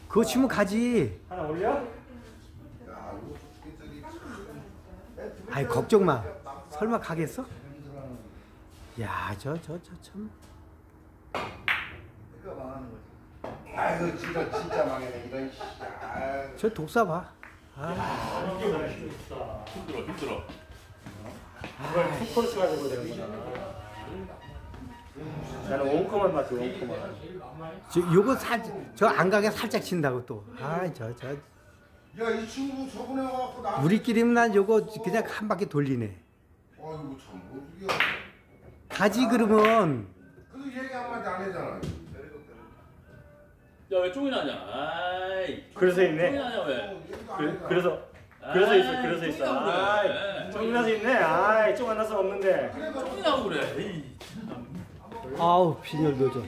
그거 치면 가지. 하나 올려? 아이 걱정 마. 설마 가겠어? 야, 저 참. 아이고 진짜 망했네 이런. 저 독사 봐. 아, 이게 멋있다. 힘들어. 이걸 투코스 가지고 되는구나. 나는 원코만 봤지, 원코만. 요거 저 안 가게 살짝 친다고 또. 아, 야, 이 친구 저번에 와갖고 나. 우리끼리면 난 요거 그냥 한 바퀴 돌리네. 아이고 참 어디야. 가지 그러면. 그래도 얘기 한마디 안 했잖아. 야, 왜 쪽이 나냐? 아이. 그래서 쪽이 있네. 나냐 왜? 그래서 있어. 아이, 쫑나서 있네. 아이, 쫑 안 나서 없는데. 쪽이 나고 그래. 에이. 아우, 빈혈 도저.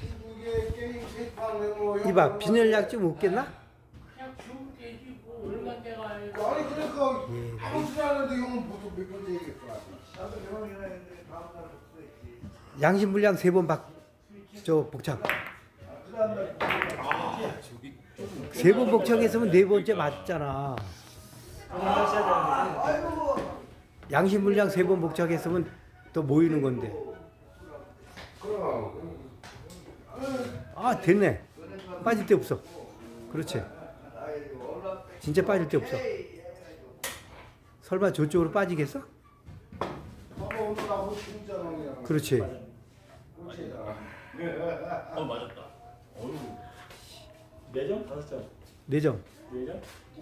이봐, 빈혈약 좀 없겠나? 그냥 주면 되지 뭐 얼마 내가 알고. 아니 그러니까 아무 소리 안 하는데 형은 보통 몇 번째 얘기했어. 양심불량 3번 저 복착. 3번 복착했으면 4번째 맞잖아. 양심불량 3번 복착했으면 또 모이는 건데. 아, 됐네. 빠질 데 없어. 그렇지. 진짜 빠질 데 없어. 설마 저쪽으로 빠지겠어? 그렇지. 맞았다. 어휴. 4점? 5점? 4점. 4점?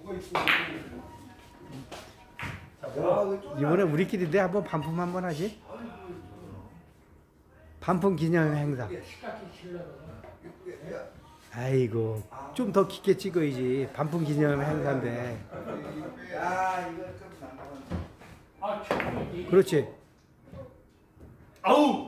이번에 우리끼리 한번 반품 한번 하지? 반품 기념 행사. 아이고, 좀 더 깊게 찍어야지. 반품 기념 행사인데. 아, 그렇지. 아우.